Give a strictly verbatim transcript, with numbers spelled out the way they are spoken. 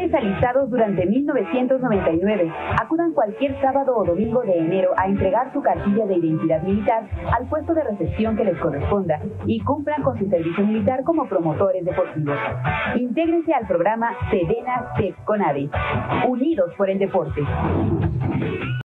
militares alistados durante mil novecientos noventa y nueve acudan cualquier sábado o domingo de enero a entregar su cartilla de identidad militar al puesto de recepción que les corresponda y cumplan con su servicio militar como promotores deportivos. Intégrense al programa Sedena Tep Conade, unidos por el deporte.